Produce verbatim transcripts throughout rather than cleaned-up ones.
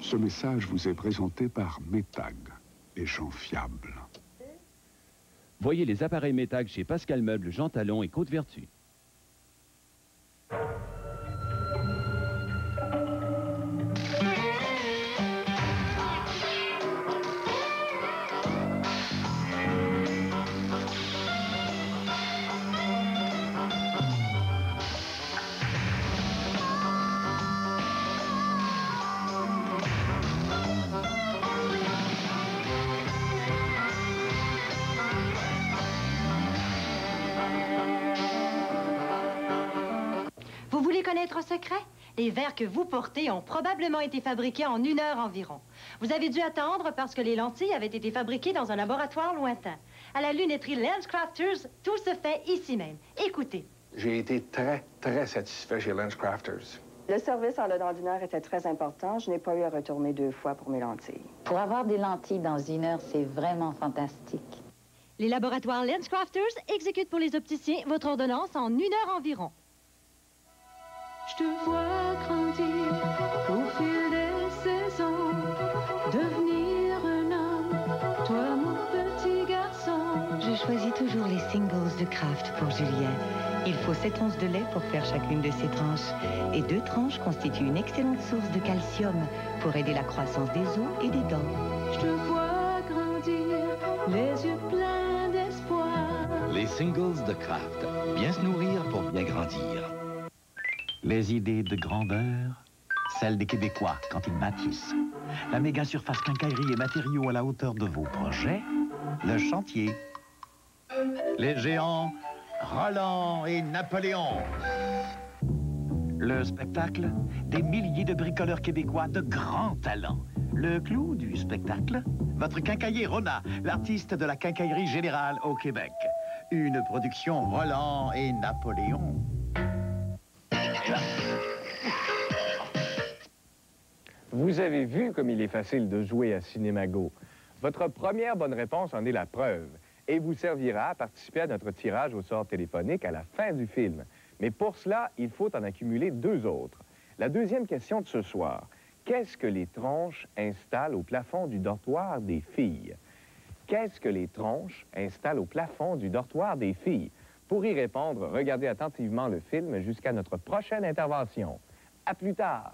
Ce message vous est présenté par Métag, les gens fiables. Voyez les appareils Métag chez Pascal Meubles, Jean Talon et Côte-Vertu. Vous voulez connaître un secret? Les verres que vous portez ont probablement été fabriqués en une heure environ. Vous avez dû attendre parce que les lentilles avaient été fabriquées dans un laboratoire lointain. À la lunetterie LensCrafters, tout se fait ici même. Écoutez. J'ai été très, très satisfait chez LensCrafters. Le service en le d'ordinaire était très important. Je n'ai pas eu à retourner deux fois pour mes lentilles. Pour avoir des lentilles dans une heure, c'est vraiment fantastique. Les laboratoires LensCrafters exécutent pour les opticiens votre ordonnance en une heure environ. Je te vois grandir au fil des saisons, devenir un homme, toi mon petit garçon. Je choisis toujours les singles de Kraft pour Julien. Il faut sept onces de lait pour faire chacune de ces tranches. Et deux tranches constituent une excellente source de calcium pour aider la croissance des os et des dents. Je te vois grandir, les yeux pleins d'espoir. Les singles de Kraft. Bien se nourrir pour bien grandir. Les idées de grandeur, celles des Québécois quand ils bâtissent. La méga surface quincaillerie et matériaux à la hauteur de vos projets. Le chantier. Les géants Roland et Napoléon. Le spectacle, des milliers de bricoleurs québécois de grand talent. Le clou du spectacle, votre quincailler Rona, l'artiste de la quincaillerie générale au Québec. Une production Roland et Napoléon. Vous avez vu comme il est facile de jouer à Cinémago. Votre première bonne réponse en est la preuve et vous servira à participer à notre tirage au sort téléphonique à la fin du film. Mais pour cela, il faut en accumuler deux autres. La deuxième question de ce soir, qu'est-ce que les tronches installent au plafond du dortoir des filles? Qu'est-ce que les tronches installent au plafond du dortoir des filles? Pour y répondre, regardez attentivement le film jusqu'à notre prochaine intervention. À plus tard!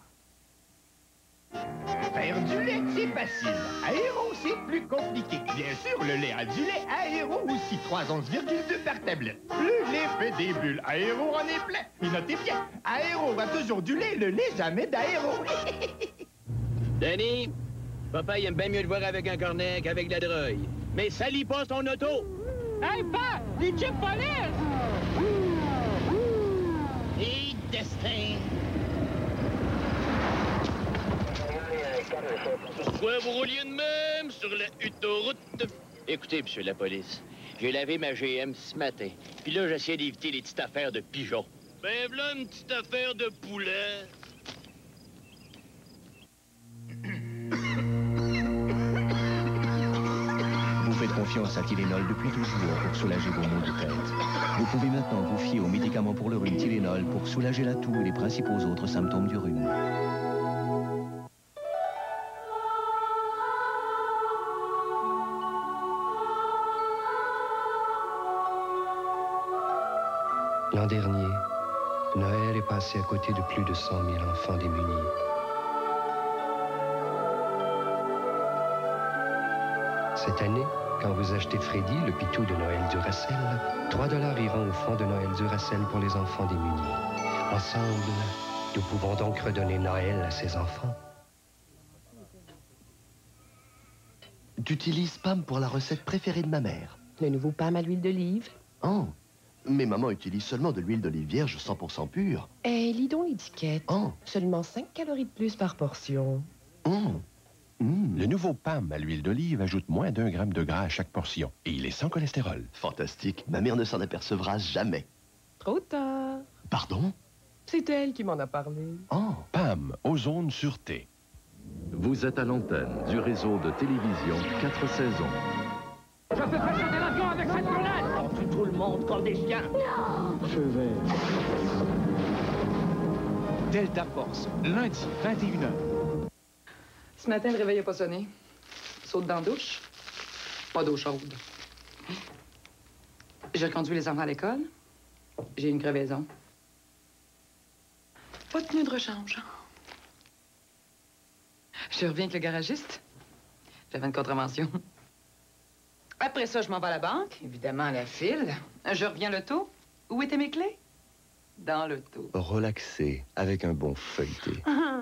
Faire du lait, c'est facile. Aéro, c'est plus compliqué. Bien sûr, le lait a du lait. Aéro aussi, trois onces virgule deux par tablette. Le lait fait des bulles. Aéro en est plein. Et notez bien, Aéro a toujours du lait, le lait jamais d'Aéro. Danny, papa, il aime bien mieux te voir avec un cornet qu'avec de la drogue. Mais salis pas ton auto. Hey, pa! Les chips police! Et destin. Pourquoi vous rouliez de même sur la autoroute? Écoutez, monsieur la police, j'ai lavé ma G M ce matin. Puis là, j'essaie d'éviter les petites affaires de pigeons. Ben, voilà une petite affaire de poulet. Vous faites confiance à Tylenol depuis toujours pour soulager vos maux de tête. Vous pouvez maintenant vous fier aux médicaments pour le rhume Tylenol pour soulager la toux et les principaux autres symptômes du rhume. L'an dernier, Noël est passé à côté de plus de cent mille enfants démunis. Cette année, quand vous achetez Freddy, le pitou de Noël Duracell, trois dollars iront au fonds de Noël Duracell pour les enfants démunis. Ensemble, nous pouvons donc redonner Noël à ces enfants. Tu utilises P A M pour la recette préférée de ma mère. Le nouveau P A M à l'huile d'olive. Oh, mais maman utilise seulement de l'huile d'olive vierge cent pour cent pure. Eh, lis donc l'étiquette. Oh. Seulement cinq calories de plus par portion. Oh. Mmh. Le nouveau P A M à l'huile d'olive ajoute moins d'un gramme de gras à chaque portion. Et il est sans cholestérol. Fantastique. Ma mère ne s'en apercevra jamais. Trop tard. Pardon? C'est elle qui m'en a parlé. Oh. P A M, Ozone Sûreté. Vous êtes à l'antenne du réseau de télévision quatre saisons. Je peux pas sauter l'avion avec cette grenade! On tue tout le monde comme des chiens. Non! Feu vert. Delta Force, lundi, vingt et une heures. Ce matin, le réveil n'a pas sonné. Saute dans la douche. Pas d'eau chaude. J'ai conduit les enfants à l'école. J'ai une crevaison. Pas de pneu de rechange. Je reviens avec le garagiste. J'avais une contravention. Après ça, je m'en vais à la banque. Évidemment, à la file. Je reviens l'auto. Où étaient mes clés? Dans l'auto. Relaxé, avec un bon feuilleté.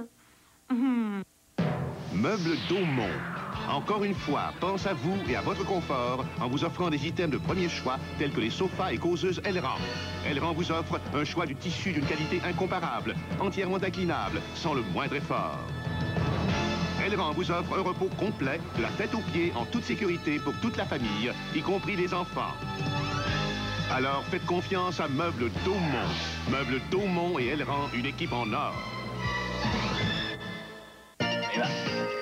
Meubles Daumont. Encore une fois, pense à vous et à votre confort en vous offrant des items de premier choix tels que les sofas et causeuses Elran. Elran vous offre un choix du tissu d'une qualité incomparable, entièrement inclinable, sans le moindre effort. Elran vous offre un repos complet, de la tête aux pieds, en toute sécurité pour toute la famille, y compris les enfants. Alors faites confiance à Meubles Daumont. Meubles Daumont et Elran, une équipe en or. Et là.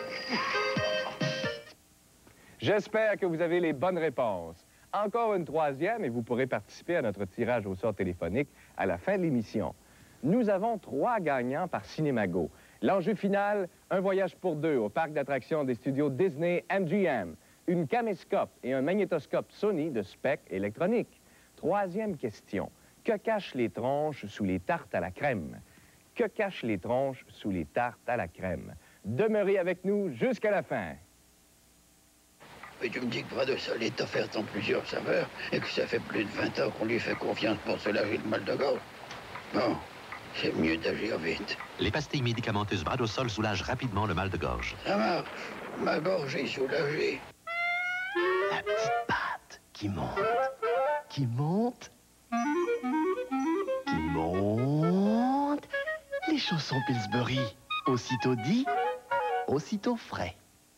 J'espère que vous avez les bonnes réponses. Encore une troisième et vous pourrez participer à notre tirage au sort téléphonique à la fin de l'émission. Nous avons trois gagnants par Cinémago. L'enjeu final, un voyage pour deux au parc d'attractions des studios Disney M G M, une caméscope et un magnétoscope Sony de spec électronique. Troisième question, que cachent les tronches sous les tartes à la crème? Que cachent les tronches sous les tartes à la crème? Demeurez avec nous jusqu'à la fin. Et tu me dis que Bras de Sol est offerte en plusieurs saveurs et que ça fait plus de vingt ans qu'on lui fait confiance pour soulager le mal de gorge. Bon, c'est mieux d'agir vite. Les pastilles médicamenteuses Bras de Sol soulagent rapidement le mal de gorge. Ça marche. Ma gorge est soulagée. La petite pâte qui monte, qui monte, qui monte. Les chaussons Pillsbury, aussitôt dit, aussitôt frais.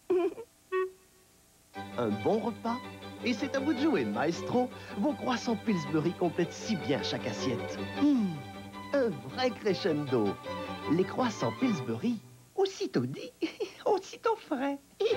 Un bon repas, et c'est à vous de jouer, maestro. Vos croissants Pillsbury complètent si bien chaque assiette. Mmh, un vrai crescendo. Les croissants Pillsbury, aussitôt dit, aussitôt frais.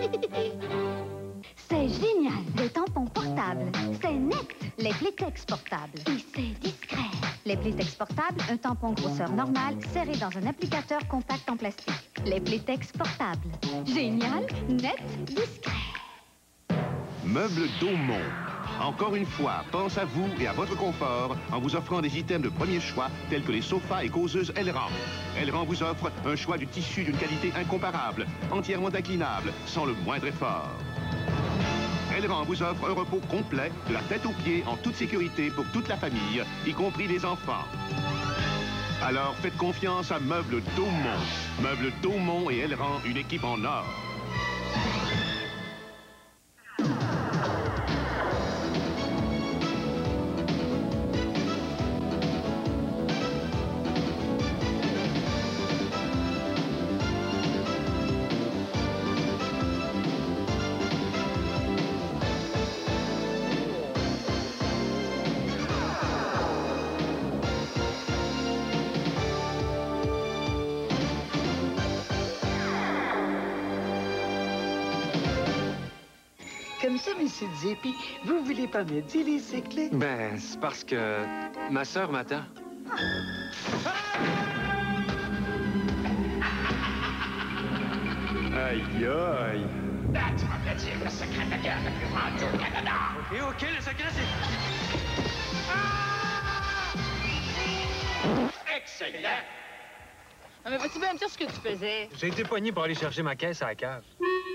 C'est génial, des tampons portables. C'est net, les Playtex portables. Et c'est discret. Les Playtex portables, un tampon grosseur normale serré dans un applicateur compact en plastique. Les Playtex portables. Génial, net, discret. Meubles Daumont. Encore une fois, pense à vous et à votre confort en vous offrant des items de premier choix tels que les sofas et causeuses Elran. Elran vous offre un choix du tissu d'une qualité incomparable, entièrement inclinable, sans le moindre effort. Elran vous offre un repos complet, de la tête aux pieds, en toute sécurité pour toute la famille, y compris les enfants. Alors faites confiance à Meubles Daumont. Meubles Daumont et Elran, une équipe en or. Comme ça, monsieur Zépi, vous voulez pas me dire les clés? Ben, c'est parce que ma sœur m'attend. Aïe, aïe. Tu vas me dire le secret de guerre le plus vendu au Canada. OK, OK, le secret, c'est... Excellent! Ah, mais vas-tu bien me dire ce que tu faisais? J'ai été poigné pour aller chercher ma caisse à la cave.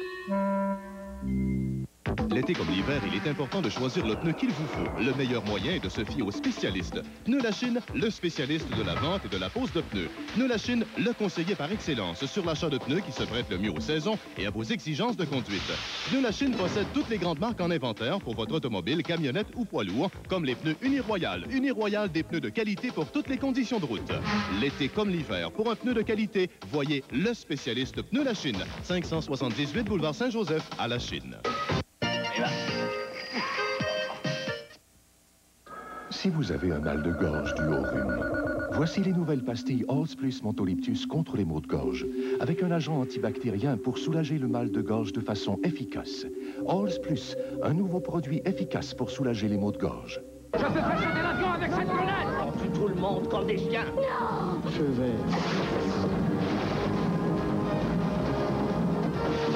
L'été comme l'hiver, il est important de choisir le pneu qu'il vous faut. Le meilleur moyen est de se fier aux spécialistes. Pneus Lachine, le spécialiste de la vente et de la pose de pneus. Pneus Lachine, le conseiller par excellence sur l'achat de pneus qui se prête le mieux aux saisons et à vos exigences de conduite. Pneus Lachine possède toutes les grandes marques en inventaire pour votre automobile, camionnette ou poids lourd, comme les pneus Uniroyal. Uniroyal, des pneus de qualité pour toutes les conditions de route. L'été comme l'hiver, pour un pneu de qualité, voyez le spécialiste Pneus Lachine. cinq cent soixante-dix-huit boulevard Saint-Joseph à Lachine. Si vous avez un mal de gorge dû au rhume, voici les nouvelles pastilles Halls Plus Montolyptus contre les maux de gorge, avec un agent antibactérien pour soulager le mal de gorge de façon efficace. Halls Plus, un nouveau produit efficace pour soulager les maux de gorge. Je te fais sauter l'avion avec cette grenade! On tue tout le monde comme des chiens. Non! Feu vert.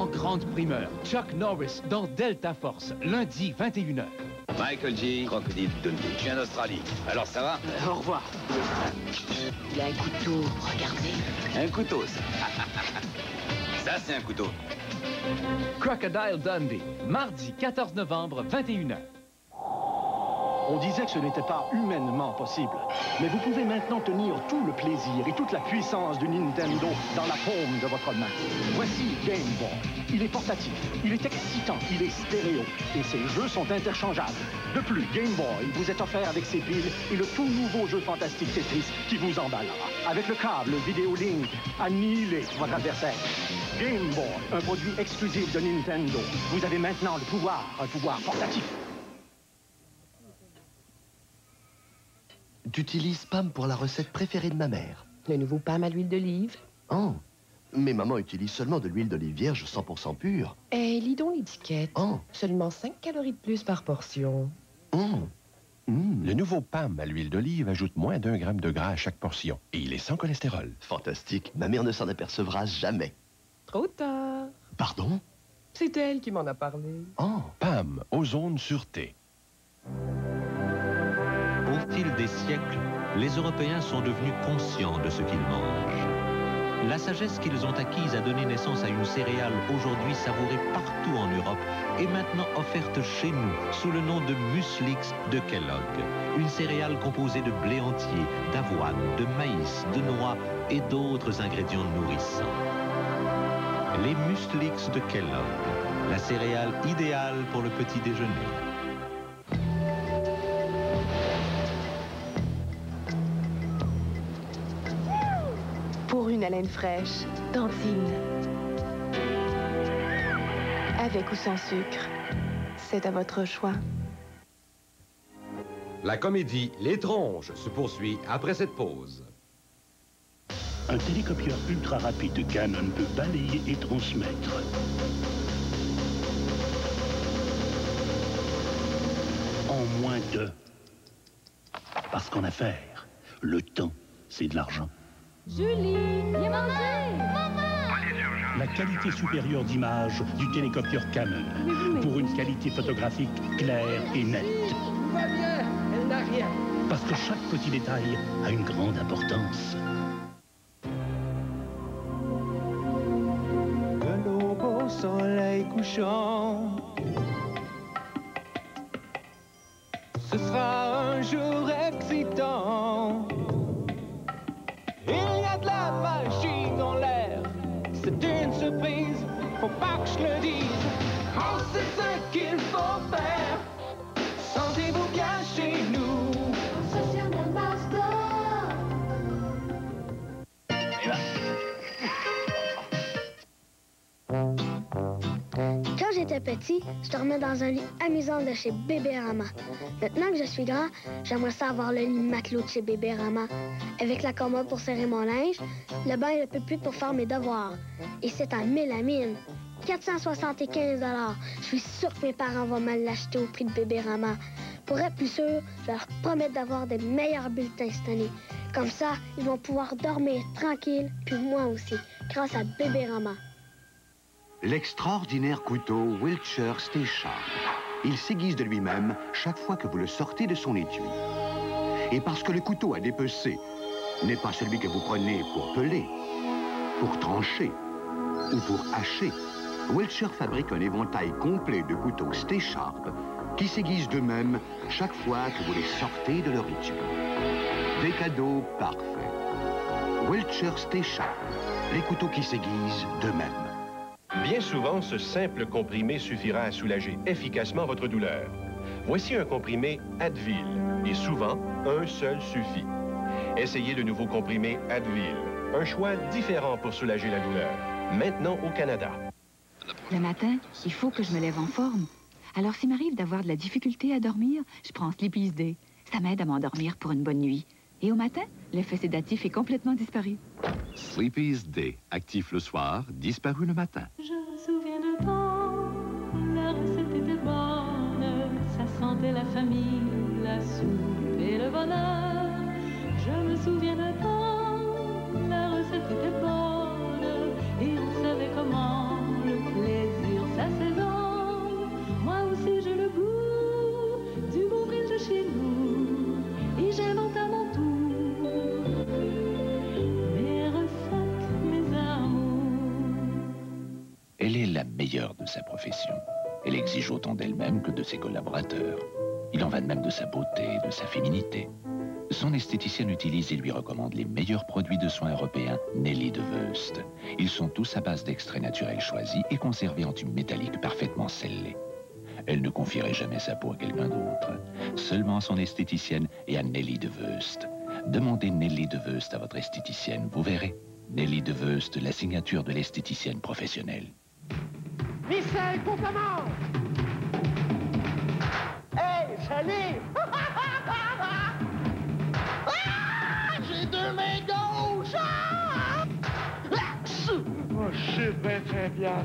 grande primeur, Chuck Norris dans Delta Force, lundi vingt et une heures. Michael G. Crocodile Dundee. Je viens d'Australie. Alors ça va? Euh, au revoir. Il a un couteau, regardez. Un couteau, ça. Ça, c'est un couteau. Crocodile Dundee, mardi quatorze novembre, vingt et une heures. On disait que ce n'était pas humainement possible. Mais vous pouvez maintenant tenir tout le plaisir et toute la puissance du Nintendo dans la paume de votre main. Voici Game Boy. Il est portatif, il est excitant, il est stéréo. Et ses jeux sont interchangeables. De plus, Game Boy vous est offert avec ses piles et le tout nouveau jeu fantastique Tetris qui vous emballera. Avec le câble Vidéo Link, annihilez votre adversaire. Game Boy, un produit exclusif de Nintendo. Vous avez maintenant le pouvoir, un pouvoir portatif. Tu utilises P A M pour la recette préférée de ma mère. Le nouveau P A M à l'huile d'olive. Oh, mais maman utilise seulement de l'huile d'olive vierge cent pour cent pure. Eh, lis donc l'étiquette. Oh. Seulement cinq calories de plus par portion. Oh. Mmh. Le nouveau P A M à l'huile d'olive ajoute moins d'un gramme de gras à chaque portion. Et il est sans cholestérol. Fantastique. Ma mère ne s'en apercevra jamais. Trop tard. Pardon? C'est elle qui m'en a parlé. Oh. P A M, ozone sûreté. Au fil des siècles, les Européens sont devenus conscients de ce qu'ils mangent. La sagesse qu'ils ont acquise a donné naissance à une céréale aujourd'hui savourée partout en Europe et maintenant offerte chez nous sous le nom de Muslix de Kellogg. Une céréale composée de blé entier, d'avoine, de maïs, de noix et d'autres ingrédients nourrissants. Les Muslix de Kellogg, la céréale idéale pour le petit déjeuner. Pour une haleine fraîche, Dentine. Avec ou sans sucre, c'est à votre choix. La comédie L'étrange se poursuit après cette pause. Un télécopieur ultra rapide Canon peut balayer et transmettre. En moins de... Parce qu'en affaires, le temps, c'est de l'argent. Julie, viens manger! Maman! La qualité supérieure d'image du télécopieur Canon. Pour une qualité photographique claire et nette. Tout va bien, elle n'a rien. Parce que chaque petit détail a une grande importance. De l'aube au soleil couchant, ce sera un jour excitant. Il y a de la magie dans l'air, c'est une surprise, faut pas que je le dise. On sait ce qu'il faut faire, sentez-vous bien chez nous. Social Master. Quand j'étais petit, je dormais dans un lit amusant de chez Bébérama. Maintenant que je suis grand, j'aimerais ça avoir le lit matelot de chez Bébérama. Avec la commode pour serrer mon linge, le bain et le pupitre pour faire mes devoirs. Et c'est à Mélamine. quatre cent soixante-quinze dollars. Je suis sûre que mes parents vont me l'acheter au prix de Bébérama. Pour être plus sûr, je vais leur promettre d'avoir des meilleurs bulletins cette année. Comme ça, ils vont pouvoir dormir tranquille, puis moi aussi, grâce à Bébérama. L'extraordinaire couteau Wiltshire Stay Sharp. Il s'aiguise de lui-même chaque fois que vous le sortez de son étui. Et parce que le couteau à dépecer n'est pas celui que vous prenez pour peler, pour trancher ou pour hacher, Wiltshire fabrique un éventail complet de couteaux Stay Sharp qui s'aiguisent d'eux-mêmes chaque fois que vous les sortez de leur étui. Des cadeaux parfaits. Wiltshire Stay Sharp, les couteaux qui s'aiguisent d'eux-mêmes. Bien souvent, ce simple comprimé suffira à soulager efficacement votre douleur. Voici un comprimé Advil, et souvent, un seul suffit. Essayez le nouveau comprimé Advil, un choix différent pour soulager la douleur, maintenant au Canada. Le matin, il faut que je me lève en forme. Alors, s'il m'arrive d'avoir de la difficulté à dormir, je prends Sleepy's Day. Ça m'aide à m'endormir pour une bonne nuit. Et au matin, l'effet sédatif est complètement disparu. Sleepy's Day, actif le soir, disparu le matin. Je me souviens de temps, la recette était bonne, ça sentait la famille, la soupe et le bonheur. Je me souviens de temps, la recette était bonne, et on savait comment le plaisir meilleur de sa profession. Elle exige autant d'elle-même que de ses collaborateurs. Il en va de même de sa beauté et de sa féminité. Son esthéticienne utilise et lui recommande les meilleurs produits de soins européens Nelly de Veust. Ils sont tous à base d'extraits naturels choisis et conservés en tubes métalliques parfaitement scellés. Elle ne confierait jamais sa peau à quelqu'un d'autre. Seulement à son esthéticienne et à Nelly de Veust. Demandez Nelly de Veust à votre esthéticienne, vous verrez. Nelly de Veust, la signature de l'esthéticienne professionnelle. Michel, compliment! Hey, salut! Ah, j'ai deux mains gauches! Ah! Oh, je sais bien très bien.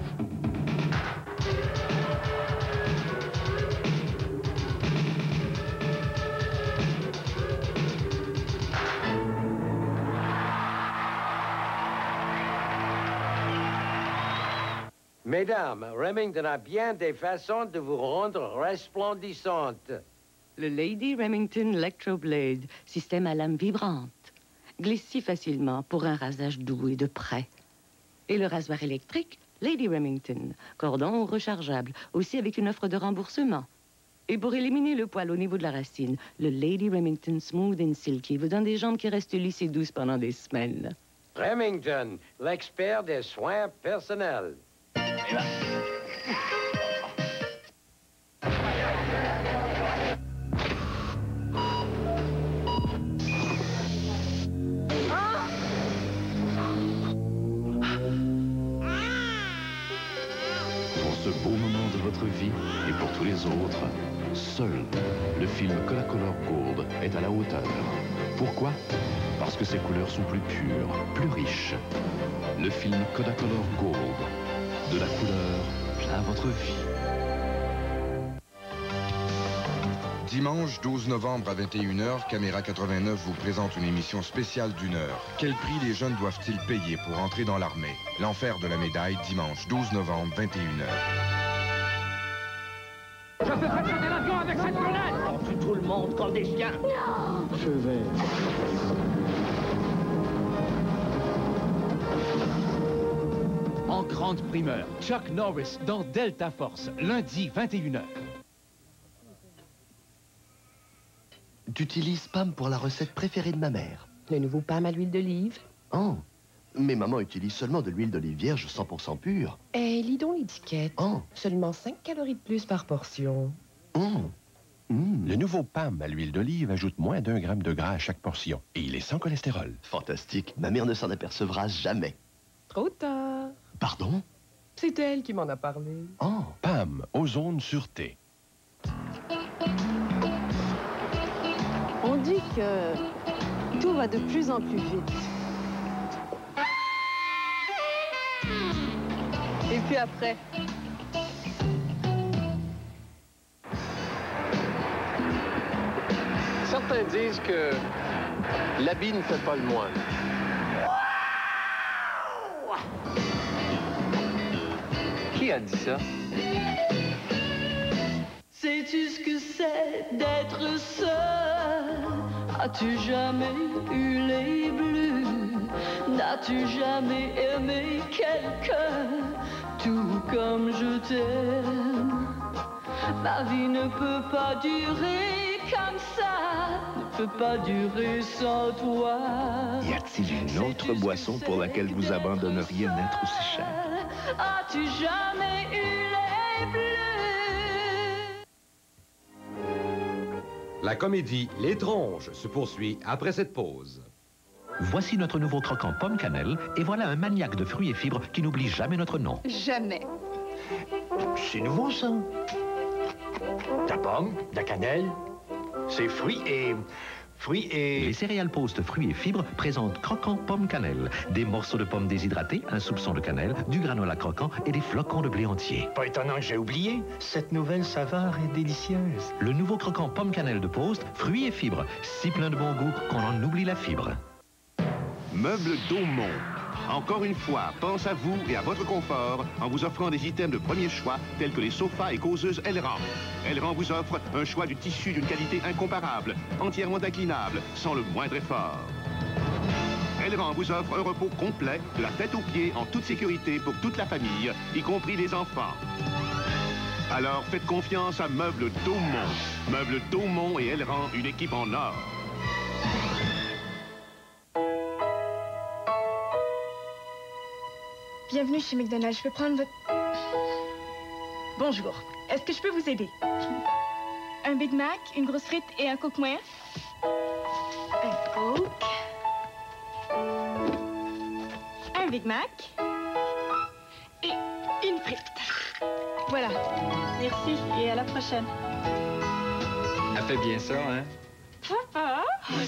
Mesdames, Remington a bien des façons de vous rendre resplendissante. Le Lady Remington Electroblade, système à lame vibrante. Glisse si facilement pour un rasage doux et de près. Et le rasoir électrique, Lady Remington, cordon rechargeable, aussi avec une offre de remboursement. Et pour éliminer le poil au niveau de la racine, le Lady Remington Smooth and Silky vous donne des jambes qui restent lisses et douces pendant des semaines. Remington, l'expert des soins personnels. Pour ce beau moment de votre vie et pour tous les autres, seul le film Kodacolor Gold est à la hauteur. Pourquoi? Parce que ses couleurs sont plus pures, plus riches. Le film Kodacolor Gold. De la couleur à votre vie. Dimanche douze novembre à vingt et une heures, Caméra quatre-vingt-neuf vous présente une émission spéciale d'une heure. Quel prix les jeunes doivent-ils payer pour entrer dans l'armée? L'enfer de la médaille, dimanche douze novembre, vingt et une heures. Je peux fractionner l'avion avec cette grenade! On tue tout le monde comme des chiens! Non! Je vais... En grande primeur, Chuck Norris dans Delta Force, lundi vingt et une heures. Tu utilises Pam pour la recette préférée de ma mère. Le nouveau Pam à l'huile d'olive. Oh, mais maman utilise seulement de l'huile d'olive vierge cent pour cent pure. Eh, lis donc l'étiquette. Oh. Seulement cinq calories de plus par portion. Oh. Mm. Le nouveau Pam à l'huile d'olive ajoute moins d'un gramme de gras à chaque portion. Et il est sans cholestérol. Fantastique. Ma mère ne s'en apercevra jamais. Trop tard. Pardon? C'est elle qui m'en a parlé. Oh. Pam, ozone sûreté. On dit que tout va de plus en plus vite. Et puis après... Certains disent que l'habit ne fait pas le moine. Qui a dit ça? Sais-tu ce que c'est d'être seul? As-tu jamais eu les bleus? N'as-tu jamais aimé quelqu'un tout comme je t'aime? Ma vie ne peut pas durer comme ça, ne peut pas durer sans toi. Y a-t-il une autre boisson pour laquelle vous abandonneriez un être aussi cher? As-tu jamais eu les bleus? La comédie L'étrange se poursuit après cette pause. Voici notre nouveau croquant pomme cannelle, et voilà un maniaque de fruits et fibres qui n'oublie jamais notre nom. Jamais. C'est nouveau, ça. De la pomme, de la cannelle, c'est fruits et... fruits et... Les céréales Post fruits et fibres présentent croquant pomme cannelle. Des morceaux de pommes déshydratés, un soupçon de cannelle, du granola croquant et des flocons de blé entier. Pas étonnant que j'ai oublié. Cette nouvelle saveur est délicieuse. Le nouveau croquant pomme cannelle de Post, fruits et fibres. Si plein de bon goût qu'on en oublie la fibre. Meubles Daumont. Encore une fois, pense à vous et à votre confort en vous offrant des items de premier choix tels que les sofas et causeuses Elran. Elran vous offre un choix du tissu d'une qualité incomparable, entièrement inclinable, sans le moindre effort. Elran vous offre un repos complet, de la tête aux pieds, en toute sécurité pour toute la famille, y compris les enfants. Alors faites confiance à Meubles Daumont. Meubles Daumont et Elran, une équipe en or. Bienvenue chez McDonald's. Je peux prendre votre... Bonjour. Est-ce que je peux vous aider? Un Big Mac, une grosse frite et un Coke moins? Un Coke. Un Big Mac. Et une frite. Voilà. Merci et à la prochaine. Elle fait bien ça, hein? Papa?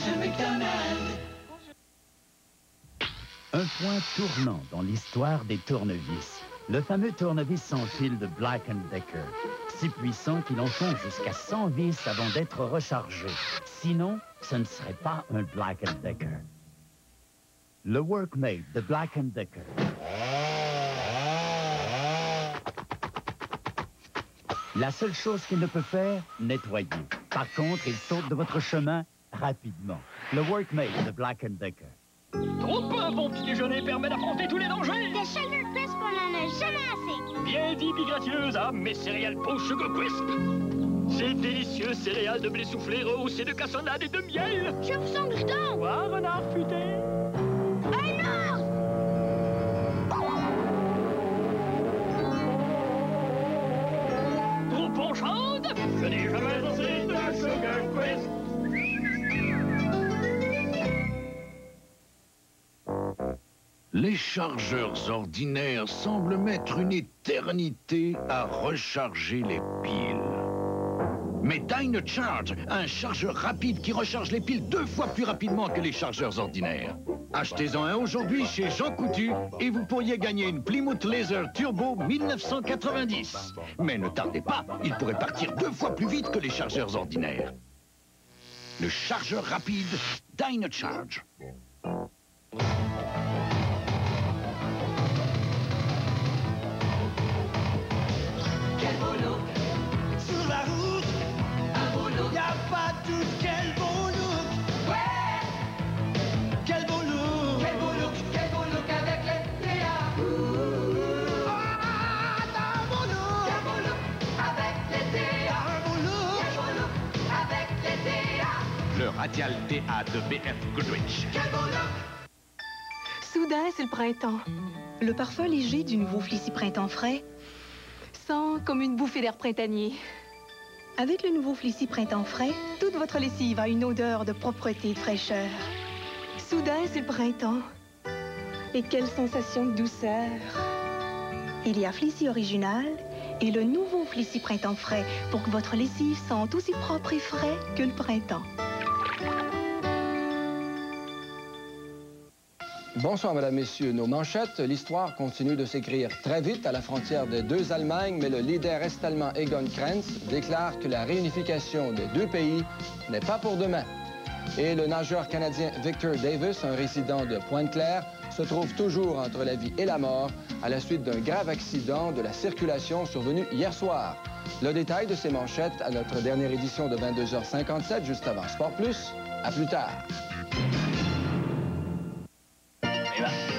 Un point tournant dans l'histoire des tournevis. Le fameux tournevis sans fil de Black and Decker. Si puissant qu'il en compte jusqu'à cent vis avant d'être rechargé. Sinon, ce ne serait pas un Black and Decker. Le Workmate de Black and Decker. La seule chose qu'il ne peut faire, nettoyer. Par contre, il saute de votre chemin rapidement. Le Workmate de Black and Decker. Trop peu, un bon petit déjeuner permet d'affronter tous les dangers. Des Sugar Crisp, on n'en a jamais assez. Bien dit, bigratieuse, ah, mes céréales pour Sugar Crisp. Ces délicieux céréales de blé soufflé rehaussées de cassonade et de miel. Je vous sens gluten. Quoi, renard futé? Un ours! Trop penchante? Je n'ai jamais assez de Sugar Crisp. Les chargeurs ordinaires semblent mettre une éternité à recharger les piles. Mais Dynacharge a un chargeur rapide qui recharge les piles deux fois plus rapidement que les chargeurs ordinaires. Achetez-en un aujourd'hui chez Jean Coutu et vous pourriez gagner une Plymouth Laser Turbo mille neuf cent quatre-vingt-dix. Mais ne tardez pas, il pourrait partir deux fois plus vite que les chargeurs ordinaires. Le chargeur rapide Dynacharge. Quel beau look sur la route, un beau look, y'a pas tout, quel beau look, ouais, quel beau look, quel beau look, quel beau look avec les T A. Ah, un beau look, quel beau look avec les T A, un beau look, quel beau look avec les T A. Le Radial T A de B F Goodrich. Quel beau look. Soudain, c'est le printemps. Le parfum léger du nouveau Fleecy Printemps frais sent comme une bouffée d'air printanier. Avec le nouveau Fleecy Printemps frais, toute votre lessive a une odeur de propreté et de fraîcheur. Soudain, c'est le printemps. Et quelle sensation de douceur. Il y a Fleecy Original et le nouveau Fleecy Printemps frais pour que votre lessive sente aussi propre et frais que le printemps. Bonsoir, mesdames, messieurs. Nos manchettes, l'histoire continue de s'écrire très vite à la frontière des deux Allemagnes, mais le leader est-allemand Egon Krenz déclare que la réunification des deux pays n'est pas pour demain. Et le nageur canadien Victor Davis, un résident de Pointe-Claire, se trouve toujours entre la vie et la mort à la suite d'un grave accident de la circulation survenu hier soir. Le détail de ces manchettes à notre dernière édition de vingt-deux heures cinquante-sept, juste avant Sport Plus. À plus tard. Et là.